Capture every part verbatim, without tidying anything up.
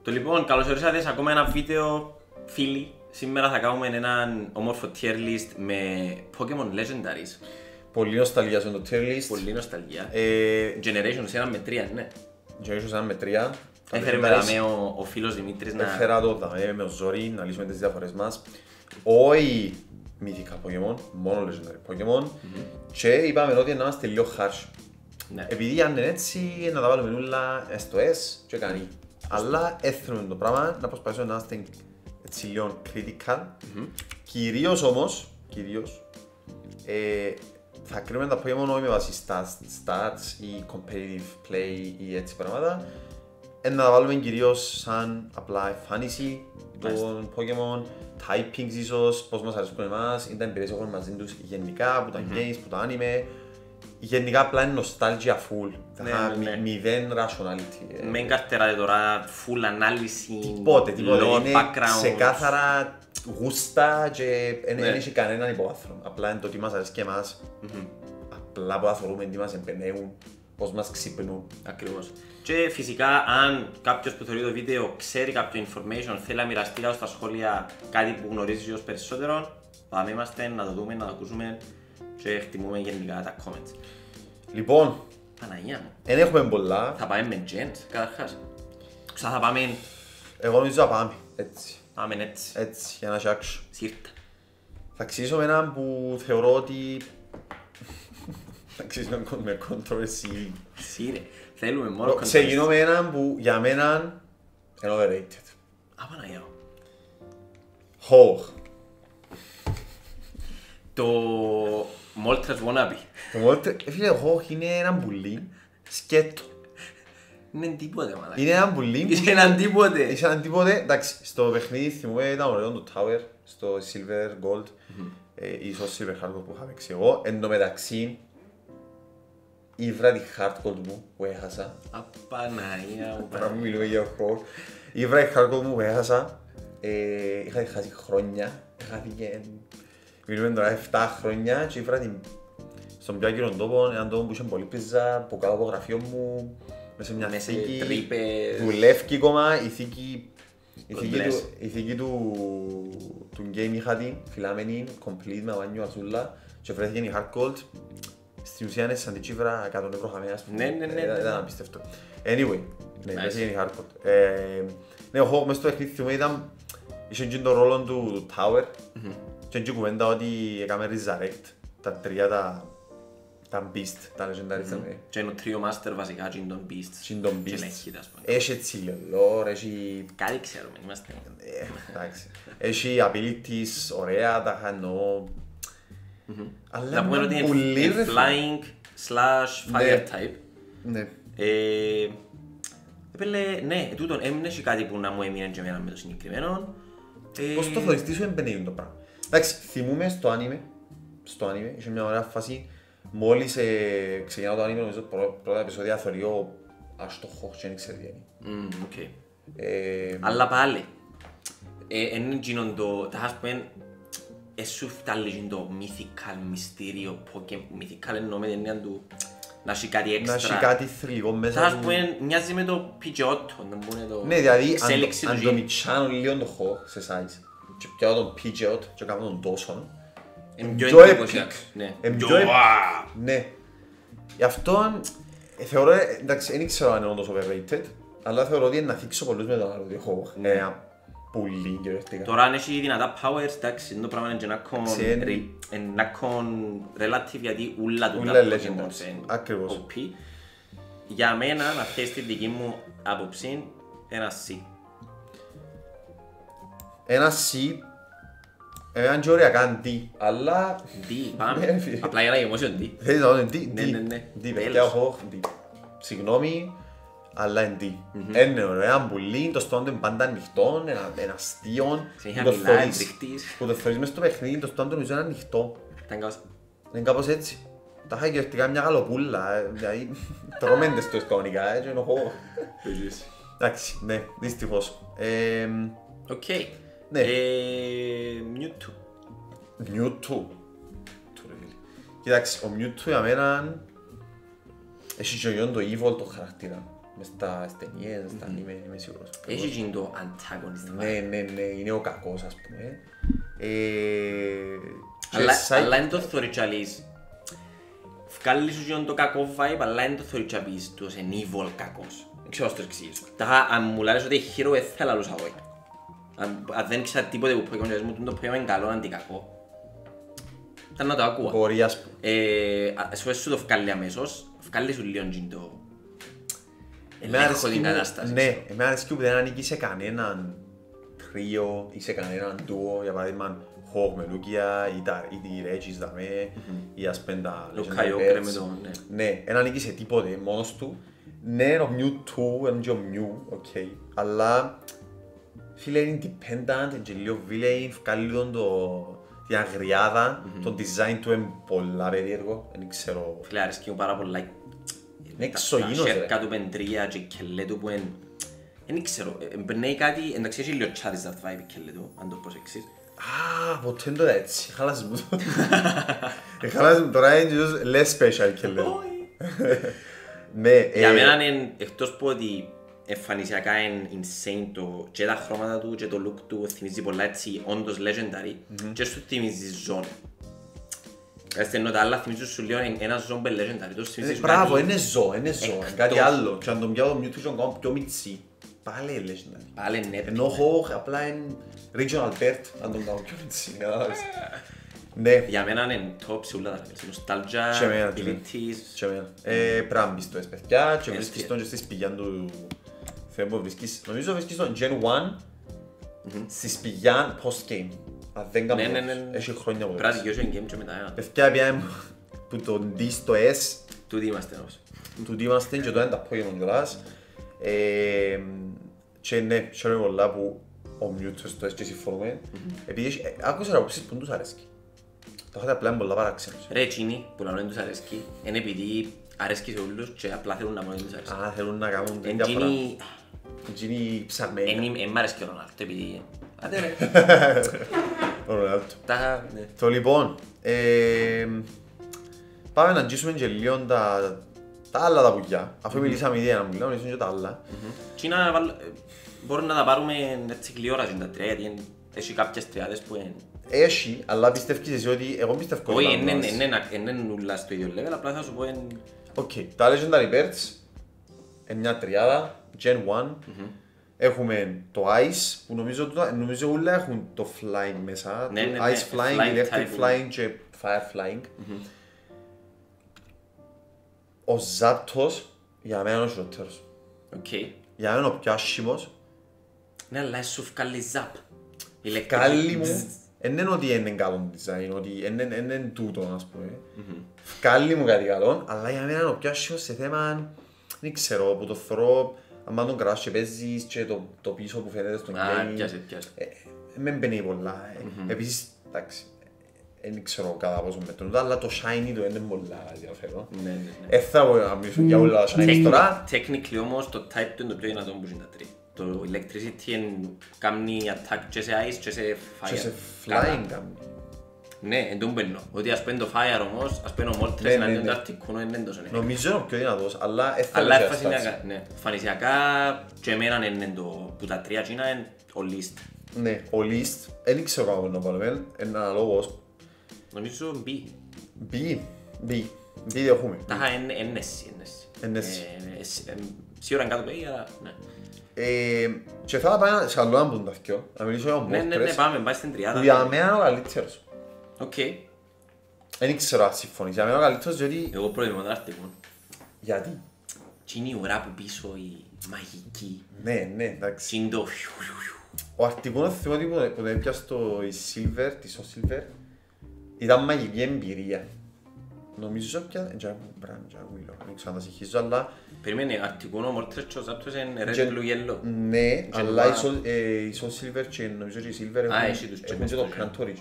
Το λοιπόν, καλώς ορίσατε σε ακόμα ένα βίντεο, φίλοι. Σήμερα θα κάνουμε έναν όμορφο tier list με Pokemon Legendaries. Πολύ νοσταλγία σε το tier list. Πολύ νοσταλγία. Ε, Generations ένα με τρία, ναι. Generations ένα με τρία. Έφερε με δαμέ ο, ο φίλος Δημήτρης να... Έφερα το δαμέ με ο Ζόρι να λύσουμε τις διαφορές μας. Όχι μυθικά Pokemon, μόνο Legendary Pokemon. Mm-hmm. Και είπαμε ότι να είμαστε λίγο harsh. Ναι. Επειδή αν είναι έτσι, να τα βάλουμε όλα στο S και κάνει. Αλλά έθελουμε το πράγμα να προσπαθήσουμε να είμαστε έτσι λίγο critical. Mm-hmm. Κυρίως όμως, κυρίως, ε, θα κρίνουμε τα Pokemon όχι με βάση stats, stats ή competitive play ή έτσι πράγματα. Ε, να τα βάλουμε κυρίως σαν απλά εμφάνιση των Pokemon, typings ίσως, πώς μας αρέσκουν εμάς, ή τα εμπειρίες έχουν μαζί τους γενικά, που τα mm-hmm. games, που τα anime. Γενικά απλά είναι nostalgia full, ναι, θα, ναι, ναι. μηδέν rationality. Μην καρτεράτε τώρα full ανάλυση, τίποτε, τίποτε. lore, είναι background. ξεκάθαρα γούστα και δεν ναι. έχει κανέναν υπόβαθρο. Απλά είναι το τι μας αρέσει και εμάς. Mm-hmm. Απλά που θα θεωρούμε τι μας εμπνέουν, πώς μας ξυπνούν. Ακριβώς. Και φυσικά αν κάποιος που θεωρεί το βίντεο ξέρει κάποιο information, θέλει να μοιραστεί κάτω στα σχόλια κάτι που γνωρίζει ως περισσότερο, πάμε είμαστε να το δούμε, να το ακούσουμε και εκτιμούμε γενικά τα comments. Λοιπόν, Παναγία μου. δεν έχουμε πολλά. Θα πάμε με gens καταρχάς. Ξα θα πάμε... Εγώ νομίζω να πάμε έτσι. Πάμε έτσι. Έτσι, για να σιάξω. Σύρτα. Θα αξίσω με έναν που θεωρώ ότι... θα αξίσω με controversy. Σύρε. Θέλουμε μόνο controversy. Ξεκινώ με έναν που για μένα είναι overrated. Α, Παναγία μου. Hawk. Το Moltres Wannabe. Το Moltres, φίλε, ο Hawk είναι έναν πουλί σκέτο. Είναι τίποτε, μαλάκα. Είναι έναν πουλί. Είσαι έναν τίποτε. Είσαι έναν τίποτε. Εντάξει, στο παιχνίδι θυμούμαι ήταν ωραίο το Tower, στο Silver Gold ή στο Silver Hardcore που είχα παίξει εγώ. Εν τω μεταξύ, ήβρα τη Hardcore μου που έχασα. Απαναγία μου. Τώρα μου μιλούμε για Hawk. Ήβρα τη Hardcore μου που έχασα. Είχα τη χάσει χρόνια. Χάθηκε... Μιλούμε τώρα εφτά χρόνια και ήβρα την... στον πιο άγγελο τόπο, έναν τόπο που είχε πολύ πίζα, από κάτω από το γραφείο μου, μέσα σε μια Μέσα θήκη, τρύπες. δουλεύει ακόμα, η θήκη, η θήκη, του, η θήκη του, του game είχα την φυλάμενη, complete με βάνιο αζούλα και βρέθηκε η hard gold, στην ουσία είναι σαν την τσίφρα εκατό ευρώ χαμένα, ναι, ναι, ναι, ήταν απίστευτο. Anyway, ναι, βρέθηκε η hard gold. Ε, ναι, ο Hawk μες στο παιχνίδι θυμούμαι ήταν, είχε και τον ρόλο του Tower και και κουβέντα ότι έκαμε resurrect τα τρία τα τα Beast, τα Legendary. Και είναι ο Trio Master βασικά και είναι τον Beast. Και είναι τον Beast. Beast. Έχει έτσι λελόρ, έχει... Κάτι ξέρουμε, είμαστε... Εντάξει. Έχει abilities ωραία, τα χανώ... Να πούμε ότι είναι flying slash fire type. Ναι. Ναι, τούτον έμεινε και κάτι που να μου έμεινε και εμένα με το συγκεκριμένο. Πώς το θεωρείς, τι σου εμπνέει το πράγμα. Εντάξει, θυμούμε στο anime, στο anime, είχε μια ωραία φάση. Μόλις ε, ξεκινάω το anime, νομίζω πρώτα επεισόδια θεωρώ ας το Hawk και δεν ξέρω τι είναι. Okay. Ε, αλλά πάλι, είναι εκείνον το, θα ας πούμε, εσύ φτάλλει το mythical μυστήριο, mythical εννοώ με την έννοια του να έχει κάτι έξτρα. Να έχει κάτι θρηλυκό μέσα του. Θα ας πούμε, μοιάζει με το Pidgeotto, ναι, δηλαδή αν το μιτσάνω λίγο το Hawk σε size και πιάω τον Pidgeot και κάνω τον Dawson, είναι πιο εντυπωσιακό. Ναι. Γι' αυτό θεωρώ, εντάξει, δεν ξέρω αν είναι όντως overrated, αλλά θεωρώ ότι είναι να θίξω πολλούς με τον άλλο διόχο. Είναι ένα πουλί κυριολεκτικά. Τώρα αν έχει δυνατά powers, εντάξει, το πράγμα είναι και να κον relative γιατί ούλα του τα Pokemon είναι ο πι. Για μένα, να θες τη δική μου άποψη, ένα C. Ένα C. Εάν και ωραία κάνει D, αλλά... D, πάμε. Απλά για να γεμώσει ο D. Θέλεις να δω D, ναι, ναι, ναι. D, παιδιά έχω D. Συγγνώμη, αλλά είναι D. Είναι ωραία πουλί, το στόντο είναι πάντα ανοιχτό, ένα αστείο. Που το θεωρείς μες στο παιχνίδι, το στόντο νομίζω είναι ανοιχτό. Είναι κάπως έτσι. Τα είχα κυριολεκτικά μια γαλοπούλα, δηλαδή τρώμεντες το κανονικά, έτσι ενοχώ. Εντάξει, ναι, δυστυχώς. Οκ. Ναι. Mewtwo. Mewtwo. Κοιτάξτε, ο Mewtwo για μένα έχει και το evil το χαρακτήρα. μες στα ταινίες, στα ανime, είμαι σίγουρος. Έχει και το antagonist. Ναι, ναι, ναι, είναι ο κακός ας πούμε. Αλλά είναι το θωρεί και αλείς. Βγάλει σου και το κακό vibe, αλλά είναι το θωρεί και πεις του ως είναι evil κακός. Δεν ξέρω πώς το εξηγήσω. Αν μου λάρεις ότι hero δεν θα λαλούσα εγώ. Αν δεν ξέρω τίποτε που πω και μου το πω είναι καλό αντί κακό. Ήταν να το ακούω. Μπορεί ας πούμε. Σου έσου το βγάλει αμέσως, βγάλει σου λίγο και το... Ελέγχω την κατάσταση. Ναι, εμένα αρέσκει που δεν ανήκει σε κανέναν τρίο ή σε κανέναν ντουο, για παράδειγμα Hawk με Lugia ή τη Regis δαμέ ή ας πέντε τα Legendary Birds. Ναι, δεν ανήκει σε τίποτε μόνος του. Ναι, ο Mewtwo, είναι και ο Mew, οκ, αλλά φίλε είναι independent, είναι και λίγο villain, βγάλει τον το... την αγριάδα, το design του είναι πολλά περίεργο, δεν ξέρω... Φίλε, αρέσκει μου πάρα πολλά. Είναι εξωγήινος ρε. Τα σέρκα του πεντρία και η κελέ του που είναι... Δεν ξέρω, εμπνέει κάτι, εντάξει έχει λίγο Charizard vibe η κελέ του, αν το προσέξεις. Α, ποτέ δεν το είδα έτσι, χάλασε μου το. Χάλασε μου, τώρα είναι less special η κελέ του. Για μένα είναι, εκτός που ότι εμφανισιακά είναι insane το και τα χρώματα του και το look του θυμίζει πολλά έτσι όντως legendary και σου θυμίζει ζώνη. Έστε ενώ τα άλλα θυμίζουν σου λίγο ένα ζόμπε legendary, τους θυμίζεις κάτι... Μπράβο, είναι ζώ, είναι ζώ, κάτι άλλο. Και αν τον πιάω το Mewtwo και τον κάνω πιο μιτσί, πάλι είναι legendary. Πάλι είναι epic. Ενώ Hawk απλά είναι regional pert, αν τον κάνω πιο μιτσί, κατάλαβες. Ναι. Για μένα είναι top σε όλα τα λεπτά. Nostalgia, abilities... Και εμένα. Πρέπει να μπεις το παιδιά και βρίσκεις τον και στη σπηλιά του... Θέλω που βρίσκεις... Νομίζω βρίσκεις τον Gen one στη σπηλιά post-game. Αν δεν κάνω λάθος. Έχει χρόνια που πρέπει να δικαιώσω game και μετά. Παιδιά πιάμε που τον D στο S. Τούτοι είμαστε όμως. Τούτοι είμαστε και το είναι τα Pokemon κιόλας. Και ναι, χαίρομαι πολλά που ο Mewtwo στο S και συμφωνούμε. Επειδή άκουσα να απόψεις που τους αρέσκει. Το είχατε απλά πολλά παράξενος. Ρε εκείνοι που λένε τους αρέσκει, είναι επειδή αρέσκει σε όλους και απλά θέλουν να μόνοι τους αρέσκει. Α, θέλουν να κάνουν την διαφορά. Εκείνοι ψαρμένοι. Εν μ' αρέσκει ο Ρονάλτο, επειδή... Άντε ρε. Ο Ρονάλτο. Τα... ναι. Το λοιπόν, πάμε να αγγίσουμε και λίγο τα άλλα τα πουλιά. Αφού μιλήσαμε ήδη ένα μου λέω, μιλήσαμε και τα άλλα. Μπορούμε να τα πάρουμε έτσι κλειόραση τα τρία, γιατί έχει κάποιες τριάδες που είναι... Έχει, αλλά πιστεύεις εσύ ότι εγώ πιστεύω ότι είναι νουλά στο ίδιο level, απλά θα σου πω είναι... Οκ, τα Legendary Birds είναι μια τριάδα, Gen one. Έχουμε το Ice, που νομίζω όλα έχουν το Flying μέσα. Ice Flying, Electric Flying και Fire Flying. Ο Zapdos για μένα είναι ο χειρότερος. Για μένα είναι ο πιο άσχημος. Ναι, αλλά σου βγάλει Zap. Βγάλει μου, δεν είναι ότι είναι καλό design, ότι είναι τούτο ας πούμε. Βγάλει μου κάτι καλό, αλλά για μένα είναι ο πιο άσχημος σε θέμα, δεν ξέρω, που το θωρώ, αν τον κρατάς και παίζεις και το πίσω που φαίνεται στον game. Πιάσε, πιάσε. Με μπαινεί πολλά. Επίσης, εντάξει, δεν ξέρω κατά πόσο μετρούν, αλλά το shiny του είναι πολλά ενδιαφέρον. Δεν θα μιλήσω για όλα τα shiny τώρα. Technically όμως το type του είναι το πιο δυνατό που είναι τα τρία. Το electricity κάνει attack και σε ice και σε fire. Και σε flying κάνει. Ναι, εν τόν μπαίνω. Ότι ας πέντε το fire όμως, ας πέντε ο Moltres εναντίον του Articuno είναι τόσο νέα. Νομίζω είναι ο πιο δυνατός, αλλά αλλά εμφανισιακά και εμένα είναι το που τα τρία τσίνα είναι ο List. Ναι, ο List, δεν ξέρω κάπου να βάλουμε, είναι αναλόγως. Νομίζω B. B, B, B έχουμε. Τάχα είναι N-S, N-S. Σίγουρα είναι κάτω παιδί, αλλά ναι. Και θα πάμε σε άλλο άμπουν τα δυο, να μιλήσω για τον Moltres. Ναι, ναι, πάμε, πάει στην τριάδα. Που για μένα είναι ο καλύτερος. Οκ. Δεν ξέρω αν συμφωνείς, για μένα είναι ο καλύτερος διότι... Εγώ προτιμώ τον Articuno. Γιατί? Τι είναι η ουρά που πίσω, η μαγική. Ναι, ναι, εντάξει. Είναι το... Ο Articuno θυμώ ότι που έπιασε το Silver, τη Soul Silver, ήταν μαγική εμπειρία. Νομίζω πια... Τζα μπραν, τζα γουίλο, δεν ξέρω αν τα συγχύζω, αλλά... Περιμένει, Articuno, Moltres και ο Zapdos είναι red, blue, yellow. Ναι, αλλά η Soul Silver και νομίζω και η Silver έχουν και το Crantorage.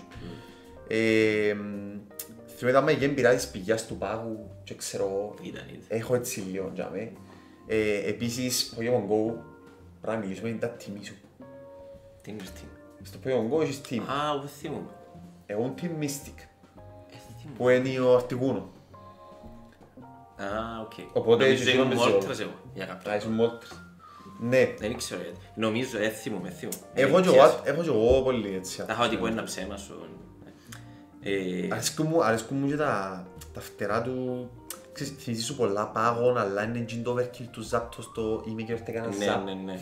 Θυμώ ήταν μαγική εμπειρία της πηγιάς του πάγου και ξέρω... Έχω έτσι λίγο, τζα με. Επίσης, Pokemon Go, πρέπει να μιλήσουμε είναι τα τιμή σου. Τι είναι team? Στο Pokemon Go έχεις team. Α, εγώ θυμούμαι. Εγώ είναι team Mystic. Που είναι ο Articuno. Α, οκ. Οπότε νομίζω ήμουν Μόλτρες εγώ, για κάποιο. Α, ήσουν Μόλτρες. Ναι. Δεν ήξερα γιατί. Νομίζω, δεν θυμούμαι, θυμούμαι. Έχω και εγώ πολύ έτσι. Τα είχα ότι πω ένα ψέμα σου. Αρέσκουν μου και τα φτερά του. Θυμίζει σου πολλά πάγων, αλλά είναι και το overkill του Zap στο είμαι και έρθε κανένα Zap. Ναι, ναι, ναι.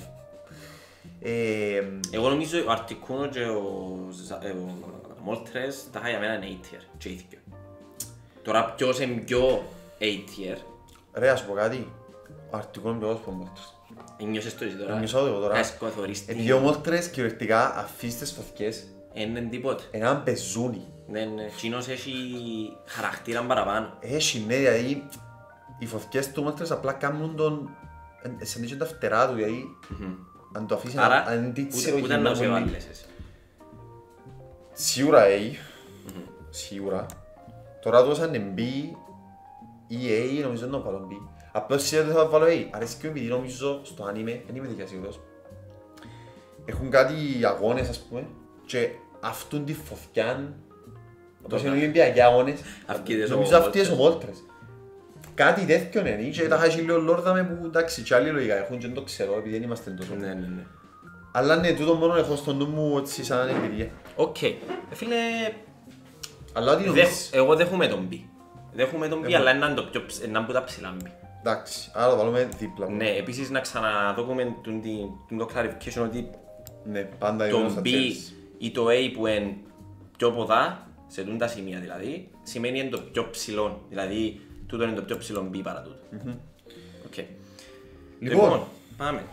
Εγώ νομίζω ο Αρτικούνο και ο Μόλτρες τα είχα για μένα είναι A-tier και ήθικιο. Τώρα ποιος είναι πιο A-tier. Ρε, ας πω κάτι. Ο Αρτικούνο είναι πιο από Μόλτρες. Νιώσες το εσύ τώρα. Νιώσω το τώρα. Επειδή ο Μόλτρες κυριολεκτικά αφήσεις τις φωτιές. Είναι τίποτε. Είναι ένα πεζούνι. Ναι, ναι. Κοινός έχει χαρακτήρα παραπάνω. Έχει, ναι, δηλαδή οι φωτιές του Μόλτρες απλά κάνουν τον... σαν δείξουν τα φτερά του, δηλαδή αν το αφήσεις άρα, να αντίτσιρο ούτε να σε βάλεις εσύ. Σίγουρα A, σίγουρα. Τώρα το σαν B ή A, νομίζω να βάλω B. Απλώς σήμερα δεν θα βάλω A. Αρέσει και επειδή νομίζω στο anime, δεν είμαι δικιά σίγουρος. Έχουν κάτι αγώνες, ας πούμε, και αυτούν τη φωτιά, όπως είναι Ολυμπιακοί αγώνες, νομίζω αυτοί είναι ο Μόλτρες. Κάτι τέτοιο είναι, και τα χάσει λίγο λόρδαμε που εντάξει, και άλλοι λογικά έχουν και δεν το ξέρω, επειδή δεν είμαστε τόσο. Ναι, ναι, ναι. Αλλά ναι, τούτο μόνο έχω στο νου μου έτσι σαν εμπειρία. Οκ. Φίλε, αλλά ό,τι νομίζεις. Εγώ δέχομαι τον B. Δέχομαι τον B, αλλά είναι από τα ψηλά B. Εντάξει, άρα το βάλουμε δίπλα. Ναι, επίσης να ξαναδούμε το clarification ότι το B ή το A που είναι πιο ποδά, σε τούν τα σημεία δηλαδή, σημαίνει είναι το πιο ψηλό. Δηλαδή, τούτο είναι το πιο ψηλό B παρά τούτο. Οκ. Λοιπόν, πάμε.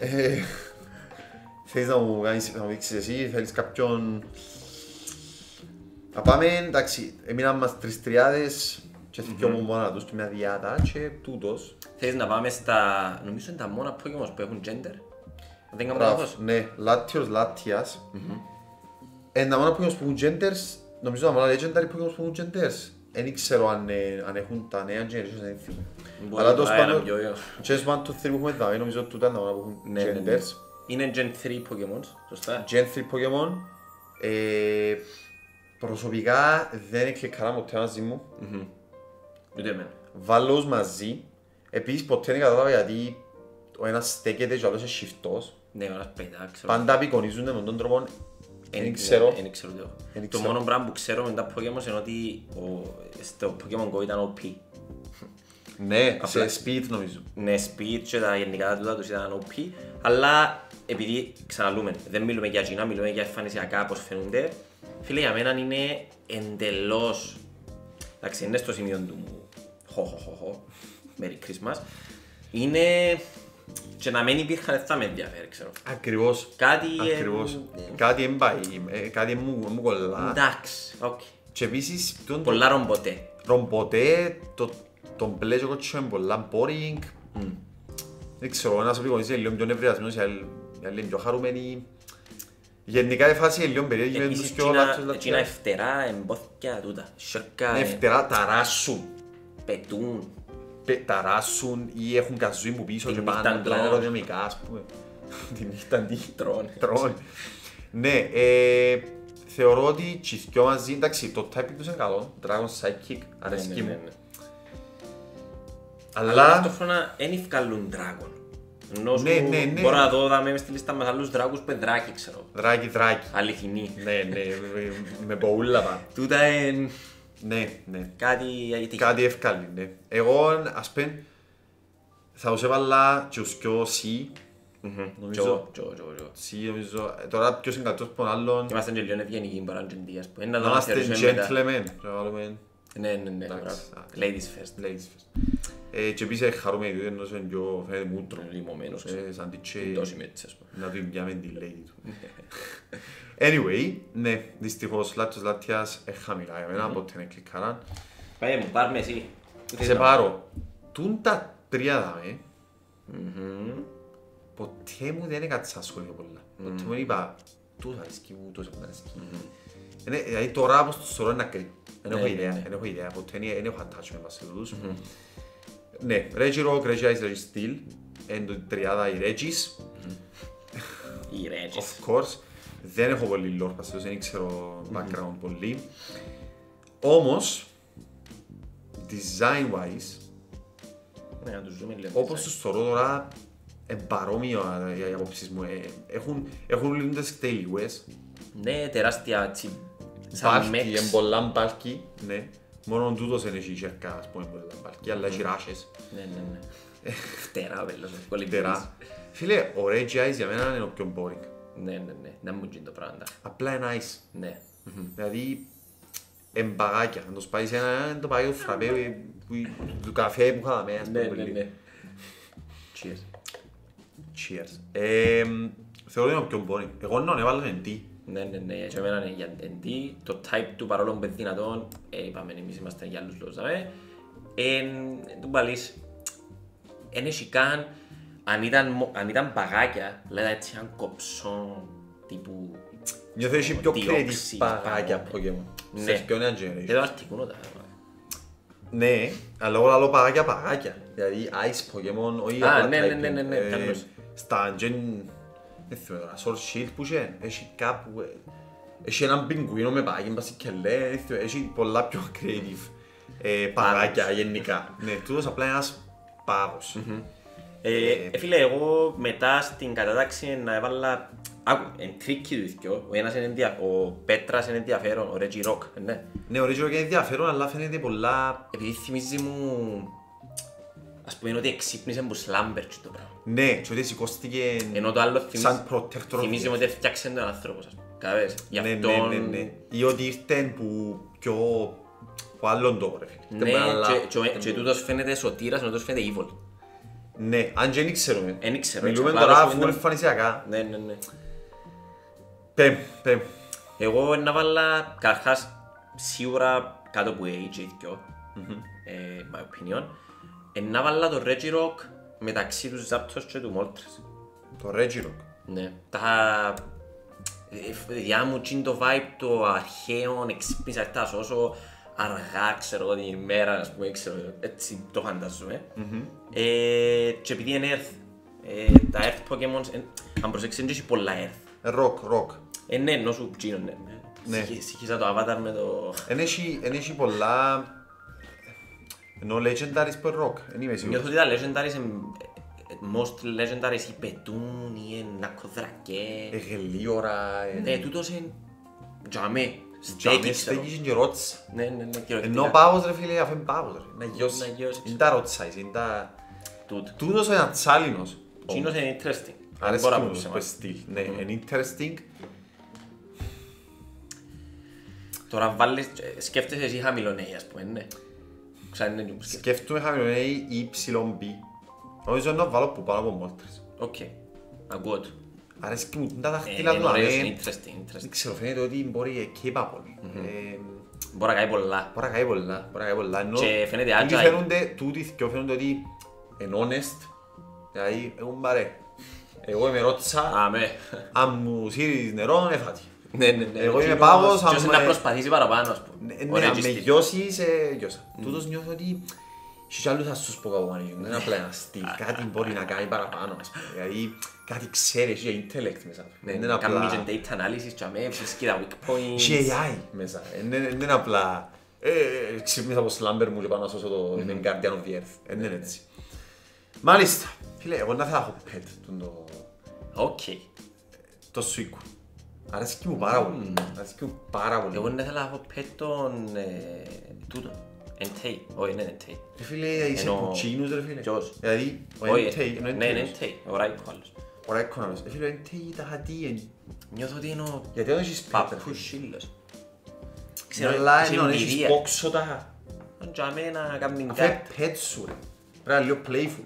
Θέλεις να μου δείξεις εσύ, θέλεις κάποιον... Να πάμε, εντάξει, έμειναν μας τρεις τριάδες και θυκιό μου μόνο να τους και μια διάτα και τούτος. Θέλεις να πάμε στα... νομίζω είναι τα μόνα Pokemon που έχουν gender. Δεν κάνω λάθος. Ναι, Λάτιος, Λάτιας. Είναι τα μόνα Pokemon που έχουν genders, νομίζω τα μόνα legendary Pokemon που έχουν genders. Δεν ξέρω αν έχουν τα νέα generation, δεν θυμάμαι. Αλλά τόσο πάνω, Chess one, two, three που έχουμε δει, νομίζω τούτα είναι τα μόνα που έχουν genders. Είναι Gen three Pokemon, σωστά. Gen three Pokemon. Ε, προσωπικά δεν εκλικαρά ποτέ μαζί μου. Ούτε εμένα. Βάλω τους μαζί. Επίσης ποτέ δεν κατάλαβα γιατί ο ένας στέκεται και ο άλλος είναι σιφτός. Ναι, ο ένας πετά, ξέρω. Πάντα απεικονίζονται με τον τρόπο. Δεν ξέρω. Δεν ξέρω το μόνο πράγμα που ξέρω με τα Pokemon είναι ότι στο Pokemon Go ήταν ο πι. Ναι, σε speed νομίζω. Ναι, speed και τα γενικά τούτα τους ήταν ο πι. Αλλά επειδή ξαναλούμε, δεν μιλούμε για κοινά, μιλούμε για εμφανισιακά πώς φαίνονται. Φίλε, για μένα είναι εντελώς... εντάξει, είναι στο σημείο του μου. Χω, χω, χω, χω. Merry Christmas. Είναι... και να μην υπήρχαν δεν θα με ενδιαφέρει, ξέρω. Ακριβώς. Κάτι... Ακριβώς. Κάτι εμπάει, κάτι μου κολλά. Εντάξει, οκ. Και επίσης... πολλά ρομποτέ. Ρομποτέ, το μπλε και κότσο είναι πολλά boring. Δεν ξέρω, ένας απεικονίζει λίγο πιο νευριασμένος, οι άλλοι είναι πιο χαρούμενοι. Γενικά η φάση είναι λίγο περίεργη με τους πιο λάθος. Εκείνα ευτερά, εμπόθηκια τούτα. Σιώκα... Ευτερά ταράσουν. Πετούν. Ταράσουν ή έχουν καζούι που πίσω και πάνε απλά αεροδυναμικά, ας πούμε. Τη νύχτα αντί τρώνε. Ναι, θεωρώ ότι οι δυο μαζί, εντάξει, το typing τους είναι καλό. Dragon Psychic, αρέσκει μου. Αλλά ταυτόχρονα δεν ευκάλλουν Dragon. Ναι, ναι, ναι. Μπορώ να δω μες στη λίστα με άλλους δράκους που είναι δράκι, ξέρω. Δράκι, δράκι. Αληθινή. Ναι, ναι, με ποούλα πά. Τούτα είναι... ναι, ναι. Κάτι... κάτι ευκάλλει, ναι. Εγώ, ας πούμε, θα τους έβαλα και τους πιο C. Νομίζω. C, νομίζω. Τώρα ποιος είναι καλός από τον άλλον. Είμαστε και λίγο ευγενικοί παράγοντες. Να είμαστε gentlemen. Ναι, ναι, ναι. Ladies first. Ladies first. Και επίσης χαρούμενοι του, ενώ είναι πιο φαίνεται μούτρο. Λιμωμένος. Σαν τύχε να του εμπιάμε την lady του. Anyway, ναι, δυστυχώς Λάτιος Λάτιας είναι χαμηλά για μένα, ποτέ είναι κλικαράν. Πάει μου, πάρ' με εσύ. Σε πάρω. Τούν τα τρία δάμε, ποτέ μου δεν έκατσα ασχολείο πολλά. Ποτέ μου είπα, τόσο αρέσκει μου, τόσο αρέσκει. Δηλαδή τώρα όπως το σωρό είναι ακρί. Δεν έχω ιδέα, δεν έχω ιδέα, ποτέ δεν έχω attachment μας σε τους. Ναι, Regirock, Regice, Registeel, είναι το τριάδα η Regis. Η Regis. Of course. Δεν έχω πολύ lore πασίλους, δεν ξέρω background πολύ. Όμως, design wise, Όπως τους θωρώ τώρα, είναι παρόμοιο οι απόψεις μου. Έχουν λίγες τελειούες. Ναι, τεράστια τσι... Μπάλκι, είναι πολλά μπάλκι, ναι. Μόνο τούτος είναι η σέρκα, ας πούμε, πολλά μπάλκι, αλλά έχει ράσες. Ναι, ναι, ναι. Φτερά, βέλος, πολύ φτερά. Φίλε, ο Ray G Eyes για μένα είναι ο πιο boring. Ναι, ναι, ναι, να μου γίνει το πράγμα. Απλά είναι ice. Ναι. Δηλαδή, είναι παγάκια. Αν το σπάει σε ένα, το πάει το φραπέ του καφέ που είχαμε. Ναι, ναι, ναι. Cheers. Cheers. Θεωρώ ότι είναι ο πιο boring. Εγώ να έβαλα εν τι. Ναι, ναι, ναι, για μένα είναι για εν τι. Το type του παρόλο που είναι δυνατόν, είπαμε εμείς είμαστε για άλλους λόγους. Εν του παλείς, εν έχει καν, αν ήταν παγάκια, λέγα έτσι έναν κοψό τύπου... Νιώθω έχει πιο creative παγάκια Pokemon. Ναι, δεν το αρτικούνω τα. Ναι, αλλά όλα άλλο παγάκια παγάκια. Δηλαδή ice Pokemon, όχι απλά typing. Στα Gen... δεν θυμάμαι τώρα, Sword Shield που είχε, έχει κάπου... έχει έναν πιγκουίνο με παγάκι μπασικελέ, έχει πολλά πιο creative παγάκια γενικά. Ναι, τούτος απλά είναι ένας πάγος. Φίλε, εγώ μετά στην κατάταξη να έβαλα... Άκου, είναι τρίκι του ηθικιό, ο ένας είναι ενδιαφέρον, ο Πέτρας είναι ενδιαφέρον, ο Reggie Rock, ναι. Ναι, ο Reggie Rock είναι ενδιαφέρον, αλλά φαίνεται πολλά... Επειδή θυμίζει μου... ας πούμε ότι εξύπνησε μου σλάμπερ το πράγμα. Ναι, και ότι σηκώστηκε ενώ το άλλο σαν protector. Θυμίζει μου ότι έφτιαξε τον άνθρωπο σας. Καβές, γι' ναι, αυτόν... ναι, ναι, ναι. Ή ότι ήρθε που πιο... που άλλον τόπο ρε φίλε. Ναι, και, και, και τούτος φαίνεται σωτήρας, ενώ τούτος φαίνεται evil. Ναι, αν και δεν ξέρουμε. Εν ξέρω. Μιλούμε τώρα αφού εμφανισιακά. Ναι, ναι, ναι. Πέμ, πέμ. Εγώ να βάλα καταρχάς σίγουρα κάτω από age, ίδιο, my opinion. Να βάλα το Reggie Rock μεταξύ του Zapdos και του Moltres. Το Reggie Rock. Ναι. Τα... διά μου είναι το vibe το αρχαίο, εξύπνησα εκτάς όσο αργά, ξέρω εγώ, την ημέρα, ας πούμε, ξέρω, έτσι το φαντάζομαι. Και επειδή είναι Earth, τα Earth Pokemon, αν προσέξεις, δεν έχει πολλά Earth. Rock, Rock. Ε, ναι, ενώ σου ψήνω, ναι. Συχήσα το avatar με το... Εν έχει πολλά... ενώ legendaries που είναι Rock, δεν είμαι σίγουρος. Νιώθω ότι τα legendaries, most legendaries ή πετούν ή είναι νακοδρακέ. Εγελίωρα... Ναι, τούτος είναι... τζαμέ. Στέκει, στέκει και ρώτσα. Ναι, ναι, ναι. Ενώ πάγος ρε φίλε, αφού είναι πάγος ρε. Να γιώσει. Είναι τα ρώτσα, είναι τα... Τούτος είναι ατσάλινος. Τούτος είναι interesting. Αρέσκει μου το στυλ. Ναι, είναι interesting. Τώρα βάλεις, σκέφτεσαι εσύ χαμηλονέι, ας πούμε, ναι. Σκέφτομαι χαμηλονέι ή ψηλόν B. Νομίζω να βάλω που πάνω από Moltres. Οκ, ακούω του. Αρέσκει μου τα δάχτυλα του, είναι interesting. Δεν ξέρω, φαίνεται ότι μπορεί capable. Μπορεί να κάνει πολλά. Μπορεί να κάνει πολλά, μπορεί να κάνει πολλά. Και φαίνεται agile. Τούτοι και φαίνονται ότι είναι honest. Δηλαδή, έχουν πάρε. Εγώ είμαι ρώτσα, αν μου σύρεις νερό, είναι φάτη. Εγώ είμαι πάγος, αν να προσπαθήσει παραπάνω, ας πούμε. Ναι, αν με γιώσεις, γιώσα. Τούτος νιώθω ότι έχει άλλους αστούς που καβώνει, δεν είναι απλά ένα στυλ, κάτι μπορεί να κάνει παραπάνω, ας πούμε. Δηλαδή, κάτι ξέρει, έχει intellect μέσα του. Κάνει και data analysis και αμέ, βρίσκει τα weak points. Έχει έι άι μέσα, δεν είναι απλά ξύπνησα από σλάμπερ μου και πάω να σώσω το Guardian of the Earth, δεν είναι έτσι. Μάλιστα, φίλε, εγώ να θέλω να έχω pet το... Οκ. Το Suicune. Αρέσκει μου πάρα πολύ. Αρέσκει μου πάρα πολύ. Εγώ δεν θέλω να έχω pet τον... τούτο. Entei. Όχι, είναι Entei. Ρε φίλε, είσαι κουτσίνους ρε φίλε. Ποιος? Δηλαδή, ο Entei, είναι ο Entei. Ναι, είναι Entei. Ο Raikou άλλος. Ο Raikou άλλος. Ρε φίλε, ο Entei τα χατή. Νιώθω ότι είναι ο... Γιατί δεν έχεις pet ρε φίλε. Σύλλος. Αλλά είναι έχεις πόξο τα... Για μένα κάνει κάτι. Αφού pet σου ρε. Πρέπει να λίγο playful.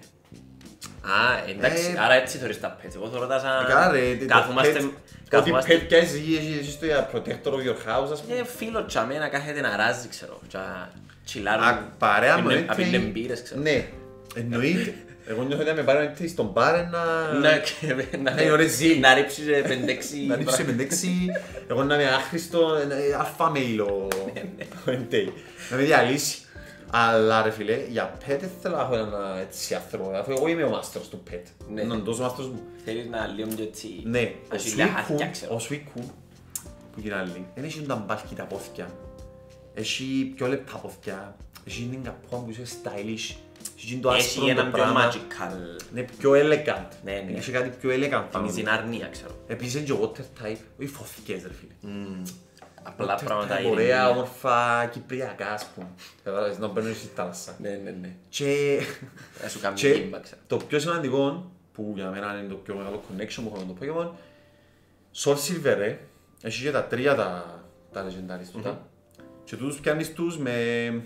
Α, εντάξει, άρα έτσι θεωρείς τα pets. Εγώ θεωρώ τα σαν... Καλά ρε, καθόμαστε... Ότι pet κι εσύ έχεις το protector of your house ας πούμε. Ε, φίλο για μένα κάθεται να ράζει, ξέρω. Τσιλάρουν, παρέα μου, απειλέν μπύρες, ξέρω. Ναι, εννοείται. Εγώ νιώθω ότι με πάρει ένα στον μπάρε να... Να είναι ωραίοι, να ρίψεις πέντε έξι... Να ρίψεις πέντε έξι, εγώ να είμαι άχρηστο, αλφα mail ο Entei. Να με διαλύσει. Αλλά ρε φίλε, για pet δεν θέλω να έχω ένα έτσι άνθρωπο, αφού εγώ είμαι ο μάστρος του pet. Να δώσω ο μάστρος μου. Θέλεις να λίγο πιο έτσι... Ναι, ο Suicune, που γίνει άλλη, δεν έχει τα μπάλκι τα πόθηκια. Έχει πιο λεπτά πόθηκια, έχει την καπούα που είσαι stylish έχει έναν πιο magical. Είναι πιο elegant. Ναι, ναι. Έχει κάτι πιο elegant. Θυμίζει αρνία, ξέρω. Επίσης είναι και water type, όχι φωθικές ρε φίλε. Απλά πράγματα είναι. Ωραία, όμορφα, κυπριακά ας πούμε. Καταλάβεις, να μπαίνουν στη θάλασσα. Ναι, ναι, ναι. Και... Να σου κάνει γύμπα, ξέρω. Το πιο σημαντικό, που για μένα είναι το πιο μεγάλο connection που έχω με το Pokemon, Soul Silver, ρε, έχει και τα τρία τα, τα legendaries τούτα. Και τούτους πιάνεις τους με...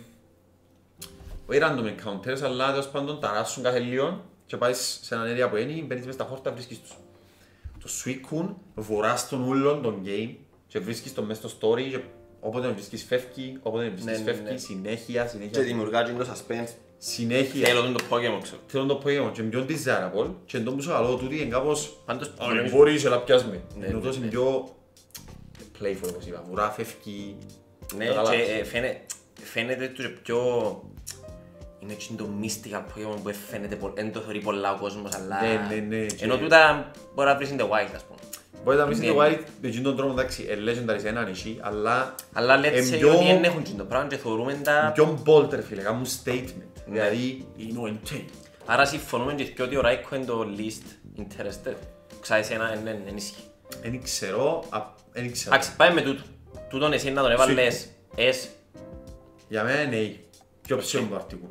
όχι random encounters, αλλά τέλος πάντων ταράσσουν κάθε λίγο και πάεις σε έναν area που είναι, μπαίνεις μες στα χόρτα, βρίσκεις τους. Το Suicune βοράς τον ούλον τον game και βρίσκεις τον μες στο story και όποτε τον βρίσκεις φεύγει, όποτε τον βρίσκεις φεύγει, συνέχεια, συνέχεια. Και δημιουργάζει το suspense. Συνέχεια. Θέλω τον το Pokemon, ξέρω. Θέλω το Pokemon και πιο desirable και εντός που σου καλό τούτοι είναι κάπως Πάντως, αν μπορείς να πιάσεις με. Ενώ τόσο είναι πιο playful όπως είπα, βουρά, φεύγει. Ναι, και φαίνεται τους πιο... είναι έτσι το mystical Pokemon που φαίνεται, δεν το θεωρεί πολλά ο κόσμος, αλλά... Ενώ τούτα μπορεί να βρεις in the wild, ας πούμε. Μπορεί να βρεις in the wild, με εκείνον τον τρόπο, εντάξει, legendary σε έναν νησί, αλλά... Αλλά let's say ότι δεν έχουν το πράγμα και θεωρούμε τα... Πιο bold ρε φίλε, κάνουν statement, δηλαδή είναι ο Entei. Άρα συμφωνούμε και ότι ο Raikou είναι το least interested. Ξέρεις ένα, δεν ισχύει. Εν ξέρω, εν ξέρω. Άξι, πάμε με τούτο. Τούτον εσύ να τον έβαλες S. Για μένα είναι A. Ποιο ψιόν του αρτικού.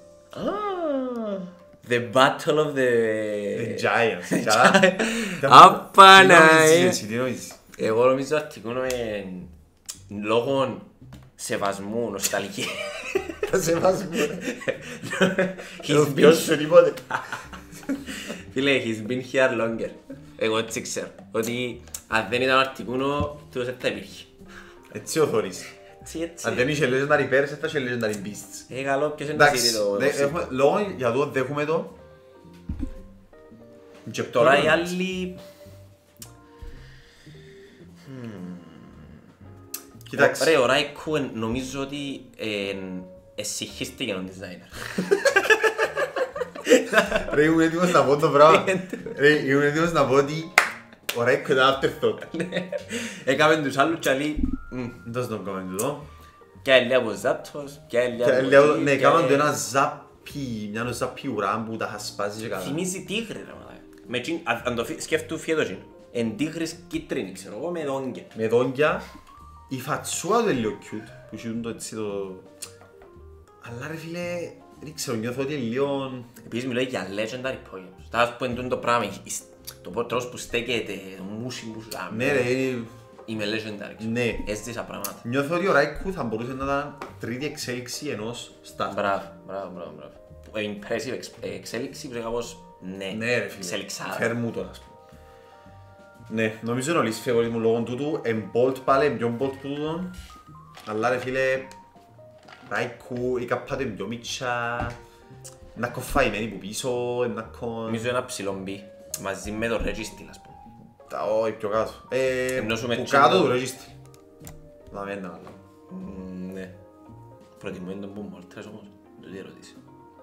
The battle of the... The Giants. Απανάει. Τι νομίζεις. Εγώ νομίζω αρτικού είναι λόγω σεβασμού, νοσταλγία. Τα σεβασμού. He's been... σου τίποτε. Φίλε, he's been here longer. Εγώ έτσι ξέρω. Ότι αν δεν ήταν αρτικούνο, τούτος δεν θα υπήρχε. Έτσι ο θωρείς. Αν δεν είχε legendary pairs, θα είχε legendary beasts. Ε, καλό, ποιος είναι το σύντητο. Λόγω για το δέχομαι το. Τώρα οι άλλοι... Κοιτάξτε. Ρε, ο Raikou νομίζω ότι εσυχίστηκε τον designer. Ρε, ήμουν έτοιμος να πω το πράγμα. Ρε, ήμουν έτοιμος να πω ότι ο Raikou ήταν afterthought. Έκαμε τους άλλους και άλλοι... Δεν τον κάνουμε τούτο. Και άλλοι από Zapdos, και άλλοι από... Ναι, έκαναν το ένα ζάπι, μια ζάπι ουρά που τα είχα σπάσει και καλά. Θυμίζει τίγρη ρε μαλάκα. Αν το σκέφτου φιέτο εν τίγρης κίτρινη, ξέρω εγώ, με δόντια. Με δόντια, η φατσούα του είναι λίγο cute, που ισχύουν το έτσι το... Αλλά ρε φίλε, δεν ξέρω, νιώθω ότι είναι λίγο... Επίσης μιλώ για legendary Pokemon. Τα που είναι το πράγμα, το τρόπος που στέκεται, το μουσι μου σου ναι ρε, είμαι legendary. Ναι. Έζησα πράγματα. Νιώθω ότι ο Raikou θα μπορούσε να ήταν τρίτη εξέλιξη ενός start. Μπράβο, μπράβο, μπράβο. Impressive εξέλιξη, που κάπως ναι, ναι ρε φίλε, εξελιξάδα. φέρ' μου τώρα ας πούμε. Ναι, νομίζω είναι ο λύσης φεβορής μου λόγω τούτου, εν bold πάλι, εν πιο bold που τούτον. Αλλά ρε φίλε, Raikou, η καπά του είναι πιο μίτσα, να κοφαημένοι που πίσω, να κον... Νομίζω ένα ψηλό B, μαζί με το Registeel ας πούμε. Όχι, πιο κάτω. Που κάτω του Registeel. Να μην είναι άλλο. Ναι. Προτιμούν τον που Moltres όμως, δεν τη ερώτηση.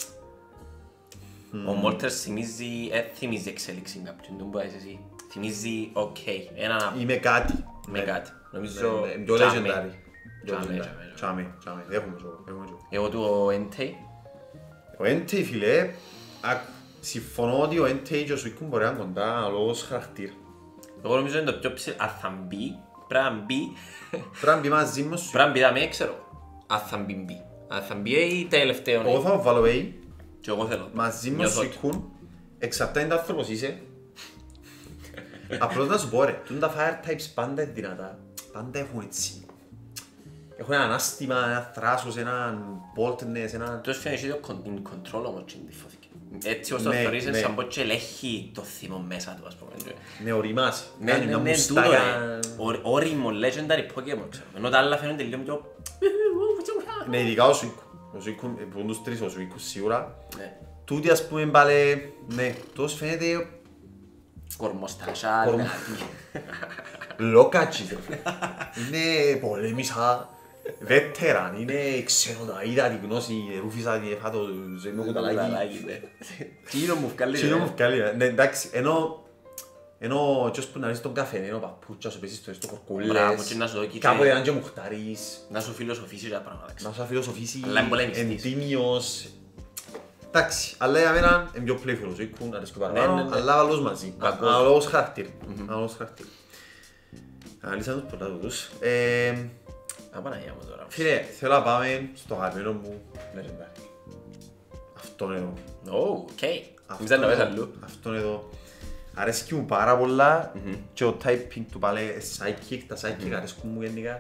Ο Moltres θυμίζει, ε, θυμίζει εξέλιξη κάποιον, τον που είσαι εσύ. Θυμίζει οκ, ένα... Ή με κάτι. Με κάτι. Νομίζω... Πιο legendary. Τσάμε, τσάμε, τσάμε. Έχουμε ζω. Εγώ του ο Entei. Ο Entei φίλε, συμφωνώ ότι ο Entei και ο Suicune μπορεί να είναι κοντά λόγως χαρακτήρα. Εγώ νομίζω είναι το πιο ψηλό, αν θα μπει, πρέπει να μπει... Πρέπει να μπει μαζί μου σου. Πρέπει να μπει δάμε, ξέρω. Αν θα μπει μπει. Αν θα μπει ή τελευταίο. Εγώ θα βάλω A. Και εγώ θέλω. Μαζί μου Suicune, εξαρτάται είναι άνθρωπος είσαι. Απλώς να σου πω ρε, τα fire types πάντα είναι δυνατά. Πάντα έχουν έτσι. Έχουν ένα ανάστημα, ένα θράσος, έναν boldness, έναν... Τους φαίνεται το control όμως και είναι φώθηκε. Έτσι όσο το θεωρείς σαν πω και ελέγχει το θύμο μέσα του ας πούμε. Ναι, οριμάσει. Ναι, ναι, ναι, τούτο ρε. Όριμο, legendary Pokemon ξέρω. Ενώ τα άλλα φαίνονται λίγο πιο... Ναι, ειδικά ο Suicune. Ο Suicune, που τους τρεις ο Suicune σίγουρα. Τούτοι ας πούμε πάλι, ναι, τόσο φαίνεται... Κορμοστασιά, Λόκατσις ρε φίλε. Είναι πολέμησα, βέτεραν, είναι ξέρω τα είδα την γνώση, ρούφισα την εφάτω, ζεμένο κουταλάκι. Τσίνο μου βγάλει. Τσίνο μου βγάλει, ναι εντάξει, ενώ ενώ ποιος που να ρίσεις τον καφέ, ενώ παπούτσια σου πέσεις στο κορκούλες, κάποτε ήταν και μουχταρείς. Να σου φιλοσοφήσεις τα πράγματα. Να σου φιλοσοφήσεις, εντύμιος. Εντάξει, αλλά για μένα είναι πιο playful, ζήκουν, αρέσκω παραπάνω, αλλά άλλος μαζί, άλλος χαρακτήρ. Άλλος χαρακτήρ. Αναλύσαν τους πολλά τους. Απαναγιά μου τώρα. Φίλε, θέλω να πάμε στο αγαπημένο μου Legendary. Αυτόν εδώ. Ω, οκ. Μιζάν να μέσα αλλού. Αυτόν εδώ. Αρέσκει μου πάρα πολλά και ο typing του πάλι psychic, τα psychic αρέσκουν μου γενικά.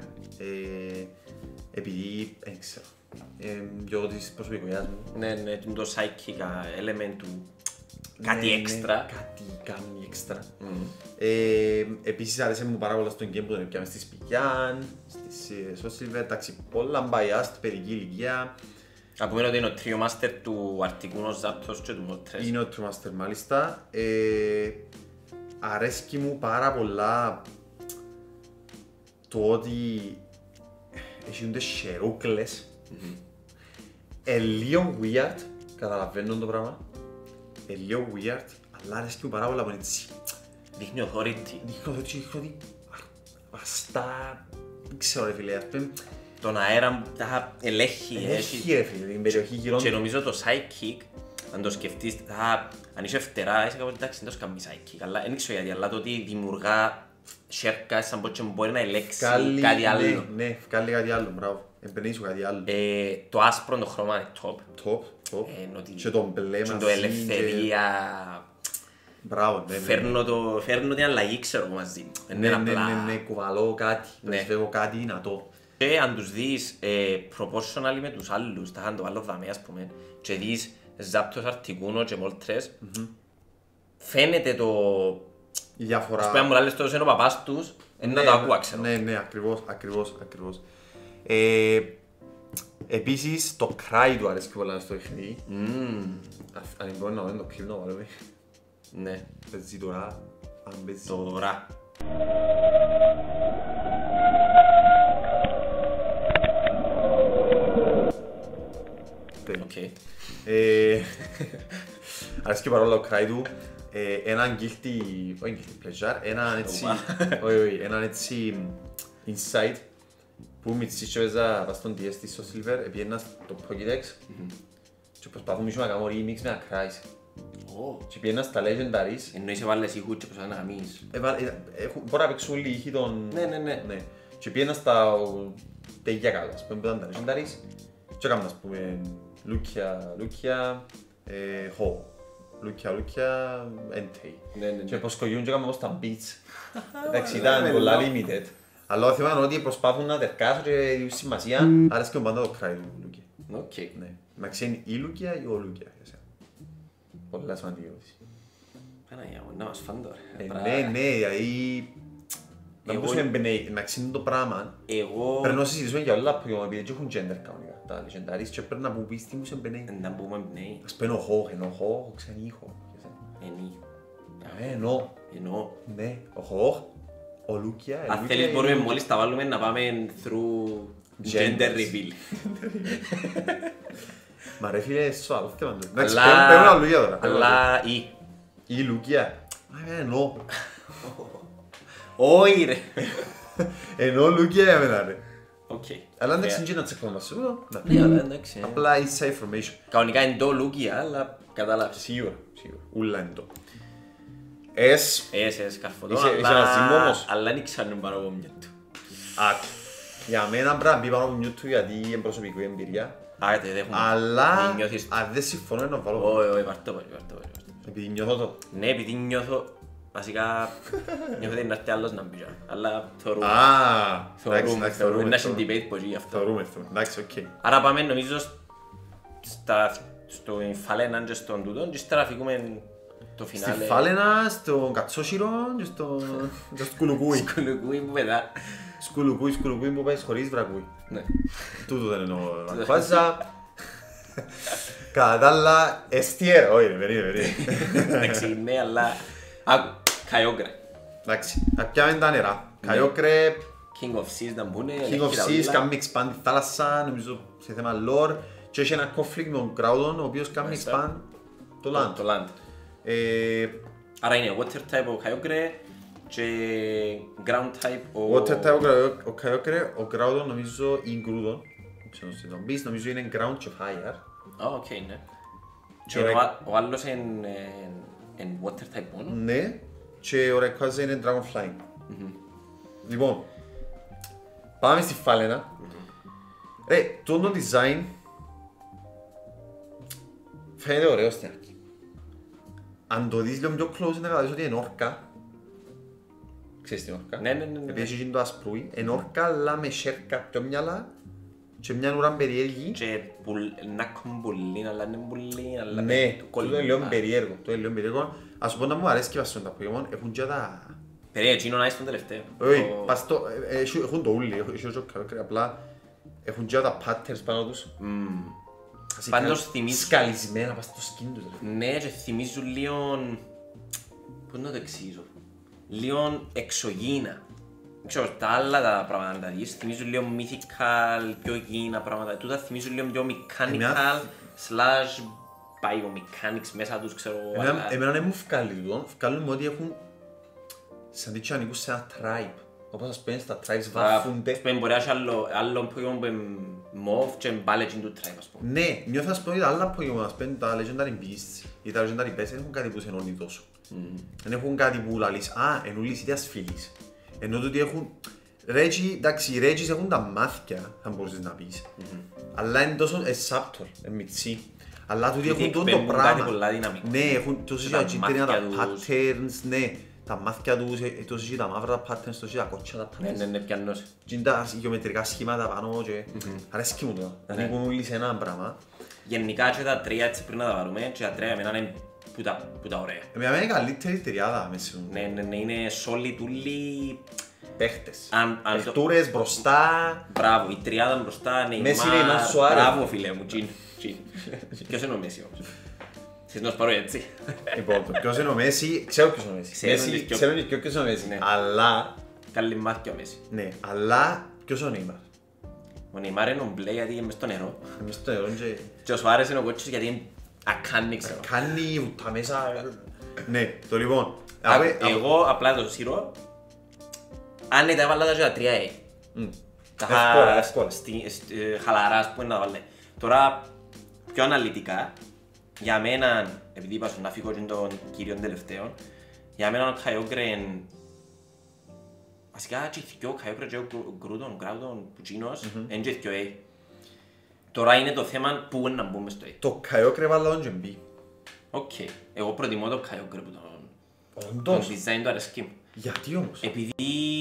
Επειδή, δεν ξέρω, λόγω της προσωπικότητας μου. Ναι, ναι, το psychic element του, κάτι έξτρα. Κάτι κάνει έξτρα. Επίσης αρέσει μου πάρα πολλά στον game που τον έπιαμε στη σπηλιά, στις Soul Silver, εντάξει, πολλά biased, παιδική ηλικία. Να πούμε ότι είναι ο Trio Master του Articuno, Zapdos και του Moltres. Είναι ο Trio Master μάλιστα. Αρέσκει μου πάρα πολλά το ότι έχουν τις χερούκλες. Είναι λίγο weird, καταλαβαίνω το πράγμα. Είναι λίγο weird, αλλά αρέσκει μου πάρα πολλά που είναι έτσι. Δείχνει authority. Δείχνει authority, δείχνει ότι βαστά, δεν ξέρω ρε φίλε, ας πούμε. Τον αέρα τα ελέγχει. Ελέγχει ρε φίλε, την περιοχή γύρω. Και νομίζω το psychic, αν το σκεφτείς, αν είσαι φτερά, είσαι κάπου εντάξει, δεν το σκάμει psychic, αλλά δεν ξέρω γιατί, αλλά το ότι δημιουργά σέρκα σαν πως μπορεί να ελέγξει κάτι άλλο. Ναι, βγάλει κάτι άλλο, μπράβο. Εμπαινείς σου κάτι άλλο. Το άσπρο το χρώμα είναι top. Top, top. Και το μπλε μαζί. Και το ελευθερία. Μπράβο, ναι, ναι. Φέρνω την αλλαγή, ξέρω μαζί. Ναι, ναι, ναι, ναι, κουβαλώ κάτι, προσφεύγω κάτι δυνατό. Και αν τους δεις proportionally με τους άλλους, τα είχαν το άλλο δαμέ ας πούμε, και δεις Zapdos, Articuno και Moltres, φαίνεται το... Η διαφορά... Ας πούμε, αν μου λες τόσο είναι ο παπάς τους, να το ακούω, ξέρω. Ναι, ναι, ακριβώς, ακριβώς, ακριβώς. Επίσης, το cry του αρέσει πολλά στο παιχνίδι. Αν μπορεί να δω το κλείπνο, βάλουμε. Ναι. Παίζει τώρα, αν παίζει... Τώρα. Αρέσκει παρόλα ο cry του. Έναν guilty, όχι guilty pleasure, έναν έτσι, όχι, όχι, έναν έτσι insight που με τις έπαιζα πας στον ντι ες της Soul Silver, επιένα στο Pokédex και προσπαθούμε να κάνουμε remix με ένα Cry's. Και πιένα στα Legendaries. Εννοείς έβαλες ήχους και προσπαθούν να γαμίσεις. Μπορεί να παίξουν όλοι οι ήχοι των... Ναι, ναι, ναι. Και πιένα στα τέλεια καλά, ας πούμε, που ήταν τα Legendaries και έκανα, ας πούμε, Λούκια, Λούκια, Χω. Λούκια, Λούκια, Entei. Και προσκογιούν και έκαμε όπως τα beats. Εντάξει, ήταν πολλά limited. Αλλά θυμάμαι ότι προσπάθουν να τερκάσουν και η σημασία, άρεσε και πάντα το cry του Λούκια. Οκ. Εντάξει, είναι η Λούκια ή ο Λούκια. Πολλά σημαντική ερώτηση. Παναγιά μου, να μας φάνε τώρα. Ναι, ναι, δηλαδή... Να μπορούσαμε εμπαινέει, εντάξει είναι το πράγμα. Πρέπει να συζητήσουμε για όλα τα Pokemon, επειδή έχουν gender κανονικά. Τα Legendaries και πρέπει να πούμε πεις τι μου σε εμπαινέει. Να πούμε εμπαινέει. Ας πένω χω, ενώ χω, ξένη ήχο. Ενή. Ενώ. Ενώ. Ναι, ο χω, ο Λούκια. Αν θέλεις μπορούμε μόλις τα βάλουμε να πάμε through gender reveal. Μα ρε φίλε, στο άλλο θέμα του. Εντάξει, παίρνω ένα Λούκια τώρα. Αλλά ή. Ή Λούκια. Μα ενώ. Όχι ρε. Ενώ Λούκια για μένα ρε. Οκ. Αλλά εντάξει είναι να τσεκνώ μας. Ναι, αλλά εντάξει. Απλά είσαι information. Κανονικά είναι το Λούκια, αλλά κατάλαβες. Σίγουρα, σίγουρα. Ούλα είναι το. Εσ. Εσ, εσ, καρφωτό, αλλά δεν ξέρω πάνω από μια του. Άκου. Για μένα πρέπει να μπει πάνω από μια του γιατί είναι προσωπική εμπειρία. Άρα, αλλά αν δεν συμφωνώ να βάλω. Όχι, όχι, βάρ' το πάρει, βάρ' το πάρει. Επειδή νιώθω το. Ναι, επειδή νιώθω. Βασικά νιώθω ότι είναι έρθει άλλος να μπει, αλλά θεωρούμε. Α, θεωρούμε, θεωρούμε, να είναι debate που γι' αυτό. Θεωρούμε, εντάξει, οκ. Άρα πάμε νομίζω στο Φάλαινα και στον τούτον και ύστερα φύγουμε το φινάλε. Στη Φάλαινα, στον Κατσόσιρο και στο Σκουλουκούι. Σκουλουκούι που πετά. Σκουλουκούι, σκουλουκούι που παίζεις χωρίς βρακούι. Ναι. Τούτο δεν εννοώ. Φάζα. Κατά τα άλλα, εστιέρα. Όχι, περίμενε, περίμενε. Εντάξει, ναι, αλλά... Άκου, Kyogre. Εντάξει, θα πιάμε τα νερά. Kyogre... King of Seas να μπουνε. King of Seas, κάνει expand τη θάλασσα, νομίζω σε θέμα lore. Και έχει ένα conflict με τον Groudon, ο οποίος κάνει expand το land. Το land. Άρα είναι water type ο Kyogre και ground type ο... Water type ο Kyogre, ο Groudon νομίζω είναι Groudon. Ξέρω σε τον πεις, νομίζω είναι ground και fire. Α, οκ, ναι. Ο άλλος είναι water type μόνο. Ναι, και ο Rayquaza είναι Dragon Flying. Λοιπόν, πάμε στη Φάλαινα. Ρε, το design φαίνεται ωραίο στην αρχή. Αν το δεις λίγο πιο close να καταλάβεις ότι είναι όρκα. Ξέρεις την όρκα? Ναι, ναι, ναι. Επειδή έχει το ασπρούι. Είναι όρκα αλλά με σέρκα πιο μυαλά και μια ουρά περίεργη. Και να έχουν πουλήν, αλλά είναι πουλήν, αλλά ναι, το είναι λίγο περίεργο. Το είναι λίγο περίεργο. Ας πω να μου αρέσει και βάζουν τα Pokemon, έχουν και τα... Περίεργο, εκείνο να είσαι τον τελευταίο. Όχι, έχουν το ούλι, απλά έχουν και τα patterns πάνω τους. Πάντως θυμίζουν... Σκαλισμένα πας στο skin τους. Ναι, και θυμίζουν λίγο... Πώς να το εξηγήσω. Λίγο εξωγήινα. Ξέρω, τα άλλα τα πράγματα να δεις, θυμίζουν λίγο mythical, πιο γήινα πράγματα. Τούτα θυμίζουν λίγο πιο mechanical, slash biomechanics μέσα τους, ξέρω. Εμένα δεν μου βγάλει τούτο, βγάλουν μου ότι έχουν σαν τέτοιο ανήκουν σε ένα tribe. Όπως ας πέντε στα tribes βαφούνται. Ας πούμε μπορεί να έχει άλλο Pokemon που είναι mauve και είναι legend του tribe, ας πούμε. Ναι, νιώθω ας πούμε ότι τα άλλα Pokemon, ας πούμε τα legendary beasts ή τα legendary beasts δεν έχουν κάτι που σε ενώνει τόσο. Δεν έχουν κάτι που λαλείς, α, ενούλεις είτε ασφυλείς. Ενώ ότι έχουν... Reggie, εντάξει, οι Reggies έχουν τα μάθηκια, θα μπορούσες να πεις. Αλλά είναι τόσο subtle, είναι μητσί. Αλλά τούτοι έχουν todo το πράγμα. Ναι, έχουν τόσο συγκεκριμένα τα patterns, ναι. Τα μάθηκια τους, τόσο και τα μαύρα τα patterns, τόσο και τα κότσια τα patterns. Ναι, ναι, πιανός. Και είναι τα γεωμετρικά σχήματα πάνω και... Αρέσκει μου τώρα, ανήκουν όλοι σε ένα πράγμα. Γενικά και τα τρία έτσι πριν να τα βάλουμε, και τα τρία εμένα είναι που τα ωραία. Εμένα είναι καλύτερη τριάδα μέσα. Ναι, ναι, ναι, είναι solid ούλοι... Παίχτες. Παιχτούρες μπροστά. Μπράβο, η τριάδα μπροστά, Μέση είναι η Μαν Σουάρες. Μπράβο φίλε μου, Τζιν. Ποιος είναι ο Μέση όμως? Θες να σου πάρω έτσι? Λοιπόν, ποιος είναι ο Μέση, ξέρω ποιος είναι ο Μέση. Ξέρω και ποιος είναι ο Μέση, αλλά... Καλή μάθηκια ο Μέση. Ναι, αλλά ποιος είναι ο Νεϊμάρ? Ο Νεϊμάρ είναι ο μπλε γιατί είναι μες στο νερό. Μες στο νερό και... Και ο Σουάρες είναι ο κότσος γιατί είναι ακάνει, ξέρω. Ακάνει, ούτα μέσα... Ναι, το λοιπόν... Εγώ απλά το σειρώ. Αν ήταν έβαλα τα και τα τρία A. Εύκολα, εύκολα. Χαλαρά, ας πούμε, να τα βάλε. Τώρα, πιο αναλυτικά, για μένα, επειδή είπα να φύγω και τον κύριο τελευταίο, για μένα ο Kyogre είναι... Βασικά, και ο Kyogre και ο Groudon, Groudon, Puccinos, είναι και ο A. Τώρα είναι το θέμα που είναι να μπούμε στο A. Το Kyogre βάλα τον και B. Οκ. Εγώ προτιμώ το Kyogre που τον... Όντως. Το design του αρέσκει μου. Γιατί όμως? Επειδή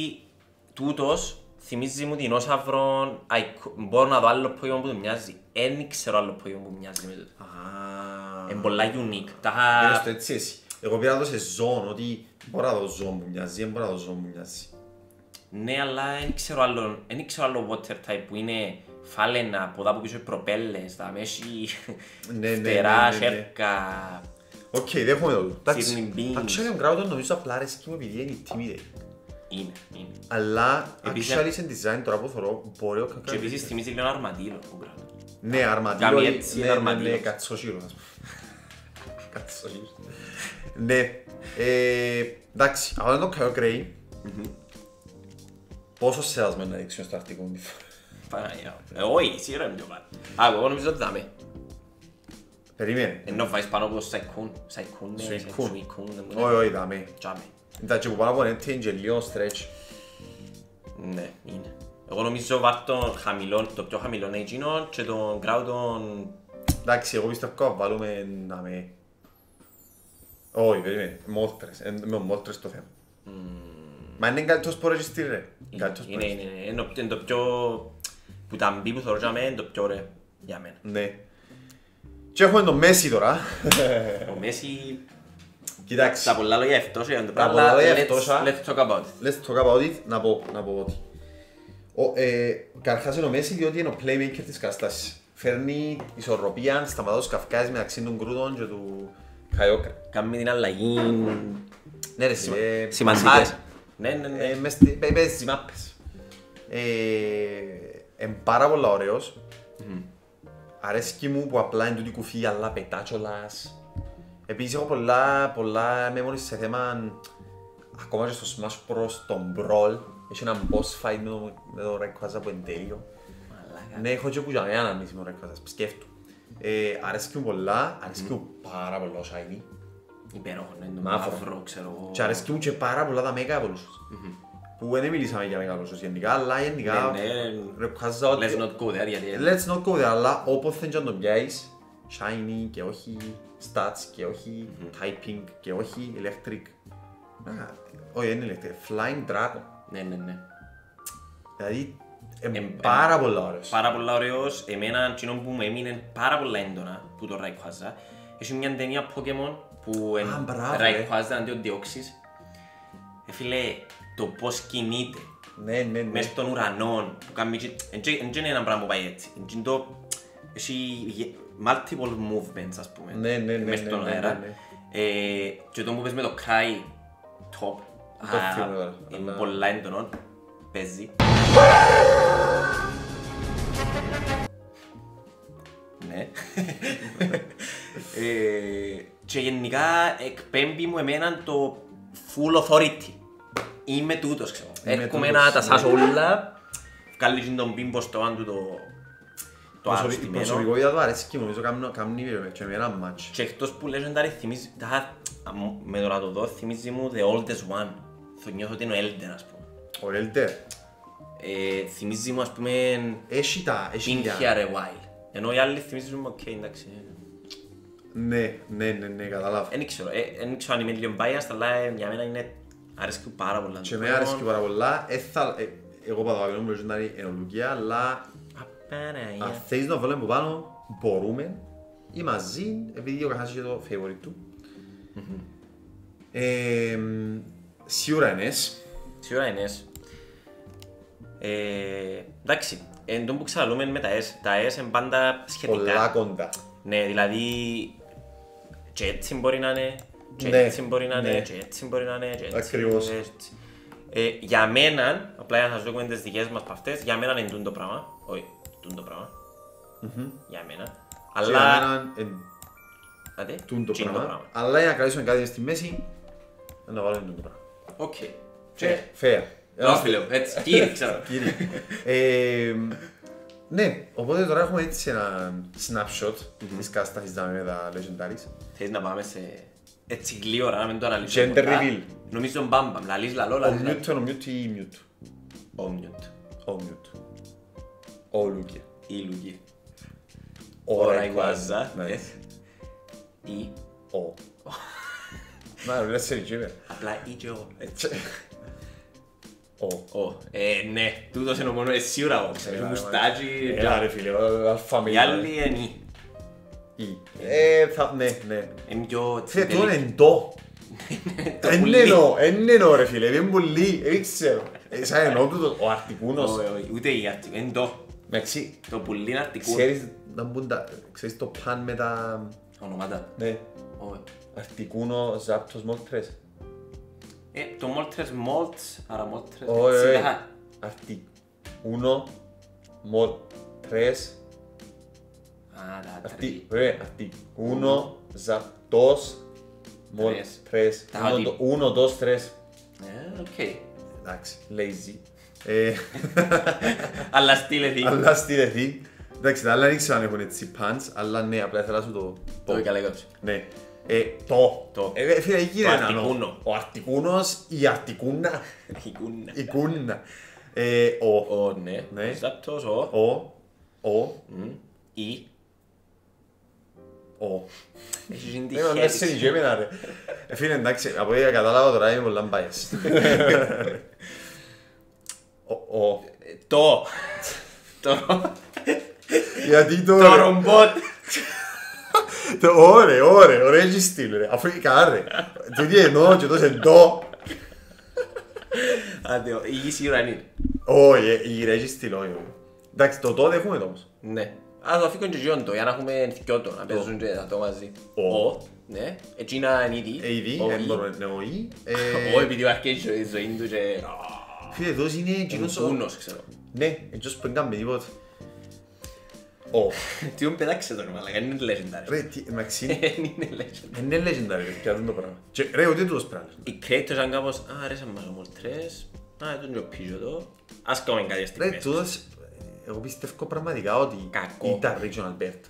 τούτος θυμίζει μου δεινόσαυρο, μπορώ να δω άλλο Pokemon που του μοιάζει. Εν ξέρω άλλο Pokemon που μοιάζει με τούτο. Είναι πολλά unique. Είναι στο έτσι εσύ. Εγώ πήρα το σε ζώο, ότι μπορώ να δω ζώο που μοιάζει, δεν μπορώ να δω ζώο που μοιάζει. Ναι, αλλά δεν ξέρω άλλο, δεν ξέρω άλλο water type που είναι φάλαινα, από εδώ που πίσω προπέλες, τα μέση, φτερά, σέρκα. Οκ, δέχομαι το. Εντάξει, ο Groudon νομίζω απλά αρέσκει μου επειδή είναι intimidate. Είναι, είναι. Αλλά, actually σε design τώρα που θωρώ, μπορεί ο κακά... Και επίσης θυμίζει λίγο αρμαντήλο ο Groudon. Ναι, αρμαντήλο, ναι, ναι, κατσόσυρο, ας πούμε. Κατσόσυρο. Ναι, εντάξει, αλλά είναι το Kyogre. Πόσο σελασμένο να δείξουμε στο αρτικό μου. Παναγιά, όχι, σίγουρα είναι πιο πάνω. Α, εγώ νομίζω ότι δάμε. Περίμενε. Ενώ βάζεις πάνω από το Σαϊκούν, Σαϊκούν, Σαϊκούν. Όχι, όχι, δάμε. Εντάξει, που πάνω από είναι και λίγο stretch. Ναι, είναι. Εγώ νομίζω βάρ' το πιο χαμηλό είναι εκείνο και τον Groudon... Εντάξει, εγώ πιστεύω να βάλουμε να με... Όχι, περίμενε, μόλτρες, με μόλτρες το θέμα. Μα είναι καλύτερος πορεγιστή ρε. Είναι, είναι, είναι το πιο... που τα μπει που θεωρώ είναι το πιο ωραίο για μένα. Ναι. Και έχουμε τον Μέση τώρα. Ο Μέση... Κοιτάξτε. Τα πολλά λόγια ευτός για το πράγμα, αλλά let's talk about it. Let's talk about it, να πω, να πω ότι. Καρχάς είναι ο Μέση διότι είναι ο playmaker της κατάστασης. Φέρνει ισορροπία, σταματά τους καυκάες μεταξύ του Groudon και του Kyogre. Κάνει την αλλαγή... Ναι ρε, σημαντικές. Ναι, ναι, ναι. Μες στις μάπες. Είναι πάρα πολλά ωραίος. Αρέσκει μου που απλά είναι τούτη κουφή αλλά πετά κιόλας. Επίσης έχω πολλά, πολλά memories σε θέμα, ακόμα και στο Smash Bros, τον Brawl. Έχει έναν boss fight με τον Rayquaza που είναι τέλειο. Ναι, έχω και που για μένα να μίσει με τον Rayquaza, σκέφτου. Αρέσκει μου πολλά, αρέσκει μου πάρα πολλά ο Shiny. Υπέροχο, είναι το μαύρο, ξέρω. Και αρέσκει μου και πάρα πολλά τα Mega Evolutions. Που δεν μιλήσαμε για Mega Evolutions γενικά, αλλά γενικά ρεπχάζα ότι... Let's not go there, γιατί... Let's not go there, αλλά όποτε και να τον πιάσεις, Shiny και όχι Stats και όχι Typing και όχι Electric. Όχι, είναι Electric, Flying Dragon. Ναι, ναι, ναι. Δηλαδή, είναι πάρα πολλά ωραίος. Πάρα πολλά ωραίος. Εμένα, εκείνο που μου έμεινε πάρα πολλά έντονα, που το Rayquaza, έχει μια ταινία Pokemon που είναι Rayquaza αντί ο Deoxys. Ε, φίλε, το πώς κινείται μες στον ουρανό, που κάνει... Δεν είναι ένα πράγμα που πάει έτσι. Έχει multiple movements, ας πούμε, μες στον αέρα. Και το που πες με το Kai Top, είναι πολλά έντονο, παίζει. Ναι. Και γενικά εκπέμπει μου εμένα το full authority. Είμαι τούτος, ξέρω. Έρχομαι να τα σάσω όλα. Βγάλει τον πίμπο στο άντου το αρρωστημένο. Προσωπικότητα του αρέσει και νομίζω κάνει και με ένα μάτσο. Και εκτός που legendary θυμίζει, με το να το δω θυμίζει μου the oldest one. Θα νιώθω ότι είναι ο Elder, ας πούμε. Ο Elder. Θυμίζει μου, ας πούμε, έχει τα, έχει τα. Pink Hair a while. Ενώ οι άλλοι θυμίζουν μου, οκ, εντάξει. Ναι, ναι, ναι, ναι, καταλάβω. Δεν ξέρω, δεν ξέρω αν είμαι λίγο biased, αλλά για μένα είναι... αρέσκει πάρα πολλά. Και εμένα αρέσκει πάρα πολλά. Εγώ πατώ αγαπημένο μου legendary είναι ο Lugia, αλλά αν θέλεις να βάλουμε από πάνω, μπορούμε ή μαζί, επειδή ο καθένας είχε το favorite του. Σίγουρα είναι S. Σίγουρα είναι S. Εντάξει, εν τόν που ξαλούμε με τα S, τα S είναι πάντα σχετικά. Πολλά κοντά. Ναι, δηλαδή και έτσι μπορεί να είναι, και έτσι μπορεί να είναι, και έτσι μπορεί να είναι, και έτσι. Ακριβώς. Για μένα, απλά για να σας δούμε τις δικές μας παυτές, για μένα είναι τούτο πράγμα. Όχι, τούτο πράγμα. Για μένα. Αλλά... Άντε, τούτο πράγμα. Αλλά για να κρατήσουμε κάτι στη μέση, να βάλουμε τούτο πράγμα. Οκ. Fair. Όφιλο, έτσι, κύριε, ξέρω. Ναι, οπότε τώρα έχουμε έτσι ένα snapshot της κατάστασης με τα legendaries. Θέλεις να πάμε σε έτσι γλύωρα, να μην το αναλύσουμε. Gender reveal. Νομίζω μπαμπαμ, λαλείς λαλό, Ο λαλείς Mute, ο Mute ή η Mute. Ο Mute. Ο Mute. Ο Lugia. Η Lugia. Ο Rayquaza. Ή ο. Να, ρε, σε ριτσίμε. Απλά ή και ο. Ο. Ναι, τούτος είναι ο μόνο, εσύ σίγουρα ο, ξέρεις, μουστάκι. Έλα ρε φίλε, αλφαμίλ. Οι άλλοι είναι ή. Ή. Ε, θα, ναι, ναι. Είναι πιο... Φίλε, το είναι το. Εν εννοώ, εν εννοώ ρε φίλε, είναι πολύ, δεν ξέρω. Σαν εννοώ τούτο, ο Αρτικούνος. Όχι, ούτε η Αρτικούνος, είναι το. Μεξί. Το πουλί είναι Αρτικούνος. Ξέρεις να μπουν τα, ξέρεις το παν με τα... Ονομάτα. Ναι. Αρτικούνο, Ζάπτος, Μόλτρες. Ε, το Μόλτρες Μόλτς, άρα Μόλτρες... Όχι, όχι. Αρτικούνο, Μόλτρες... Α, τα τρία. Αρτικούνο, Ζάπτος, Μόλτρες... Uno, dos, tres. Ε, οκ. Εντάξει, lazy. Αλλά στείλεθει. Αλλά στείλεθει. Εντάξει, τα άλλα δεν ξέρω αν έχουν έτσι pants, αλλά ναι, απλά ήθελα να σου το πω. Το καλέγαψε. Ναι. Το. Το. Ε, φίλε, εκεί είναι ένα. Ο Αρτικούνος, η Αρτικούνα. Η κούνα. Η κούνα. Ο. Ο, ναι. Ο Ζάπτος, ο. Ο. Ο. Η. Ο. Έχεις γίνει τυχαίρις. Δεν σε νικέμενα ρε. Φίλε, εντάξει, από ό,τι κατάλαβα τώρα είμαι πολλά μπάιας. Ο. Το. Το. Γιατί το... Το ρομπότ. Ωραία, ωραία, ωραία και στυλ ρε. Αφού είναι κάρε. Το τι εννοώ και τόσο το. Άντε, η γη σίγουρα είναι. Όχι, η ρε και στυλ, όχι. Εντάξει, το το δέχουμε το όμως. Ναι. Ας το αφήκω και γιον το, για να έχουμε θυκιότο, να παίζουν και τα το μαζί. Ο. Ναι. Εκείνα είναι ήδη. Ε, ήδη, δεν μπορούμε να είναι η. Όχι, επειδή υπάρχει η ζωή του και... Φίλε, εδώ είναι εκείνος ο... Ούνος, ξέρω. Ναι, έτσι που δεν κάνουμε τίποτα. Ο. Τι μου πετάξε το όνομα, αλλά είναι legendary. Ρε, τι, εντάξει. Είναι legendary. Είναι legendary, ρε, πια το πράγμα. Ρε, ούτε τούτος πράγμα. Οι creators αν κάπως, α, αρέσαν μας ο Μολτρές, α, τον και πίσω εδώ. Ας κάνουμε κάτι στην Ρε, μέση. τούτος, εγώ πιστεύω πραγματικά ότι Κακό. ήταν regional bird.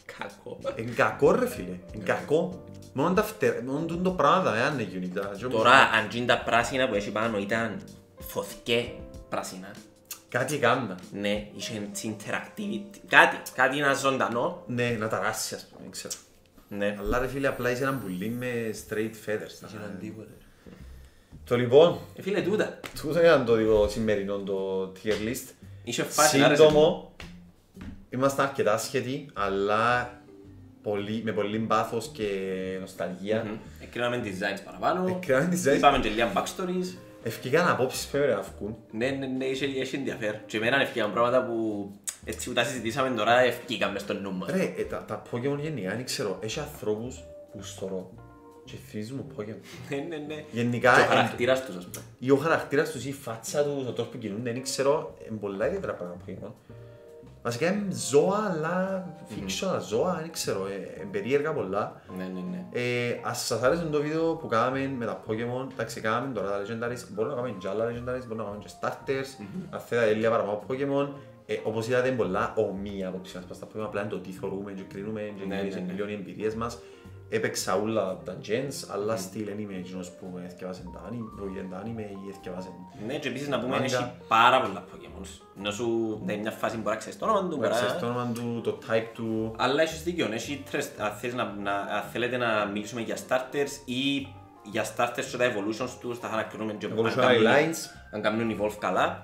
Κακό. Είναι κακό ρε φίλε, είναι κακό. Μόνο τα φτερά, μόνο το πράγμα δεν είναι unit. Τώρα αν γίνει τα πράσινα που έχει πάνω ήταν φωθκέ πράσινα. Κάτι έκανα. Ναι, είχε interactivity. Κάτι, κάτι ένα ζωντανό. Ναι, να ταράσει ας πούμε, δεν ξέρω. Ναι. Αλλά ρε φίλε απλά είσαι ένα πουλί με straight feathers. Είχε έναν τίποτε. Το λοιπόν, Ε φίλε τούτα. τούτο ήταν το δικό σημερινό το tier list. Είχε φάση σύντομο, ήμασταν αρκετά σχετοί, αλλά πολύ, με πολύ πάθος και νοσταλγία. Mm-hmm. Εκρίναμε designs παραπάνω, Εκρίναμε designs. είπαμε και λίγα backstories. Ευκήκαν απόψεις πρέπει να βγουν. Ναι, ναι, ναι, είχε, είχε ενδιαφέρον. Και εμένα ευκήκαν πράγματα που έτσι που τα συζητήσαμε τώρα ευκήκαν μες στο νου μας. Ρε, ε, τα, τα Pokemon γενικά, δεν ξέρω, έχει ανθρώπους που στορώ και θυμίζουν μου Pokemon. Ναι, ναι, ναι. Γενικά, και ο χαρακτήρας τους, ας πούμε. Ή ο χαρακτήρας τους, η φάτσα τους, ο τρόπος που κινούνται, δεν ξέρω, είναι πολλά ιδιαίτερα πράγματα Pokemon. Βασικά είναι ζώα, αλλά fictional ζώα, δεν ξέρω, είναι περίεργα πολλά. Ναι, ναι, ναι. Ε, ας σας άρεσε το βίντεο που κάναμε με τα Pokemon, εντάξει κάναμε τώρα τα Legendaries, μπορούμε να κάνουμε και άλλα Legendaries, μπορούμε να κάνουμε και Starters, αν θέλετε λίγα παραπάνω Pokemon. Ε, όπως είδατε είναι πολλά ομοία απόψη μας στα Pokemon, απλά είναι το τι θεωρούμε και κρίνουμε και είναι μιλιώνει οι εμπειρίες μας. Έπαιξα όλα τα gens, αλλά στυλ δεν είμαι εκείνος που έθκευάσε τα anime ή έθκευάσε... Ναι, και επίσης να πούμε έχει πάρα πολλά Pokemon. Ενώ σου είναι μια φάση που μπορεί να ξέρεις το όνομα του, μπορεί να ξέρεις το όνομα του, το type του... Αλλά έχεις δίκιο, έχει τρεις, αν θέλετε να μιλήσουμε για starters ή για starters και τα evolutions τους, τα χαρακτηρούμε και αν κάνουν evolve καλά.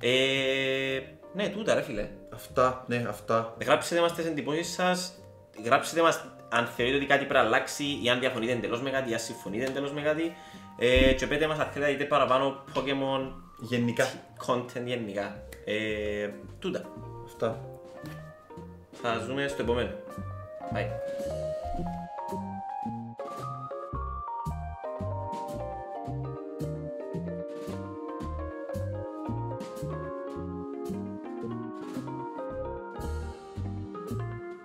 Ναι, τούτα ρε φίλε. Αυτά, ναι, αυτά. Γράψτε μας τις εντυπώσεις σας, γράψτε μας αν θεωρείτε ότι κάτι πρέπει να αλλάξει ή αν διαφωνείτε εντελώς με κάτι ή αν συμφωνείτε εντελώς με κάτι. Ε, και πέτε μας αν θέλετε να δείτε παραπάνω Pokemon γενικά. Content γενικά. Ε, τούτα. Αυτά. Θα ζούμε στο επόμενο. Bye.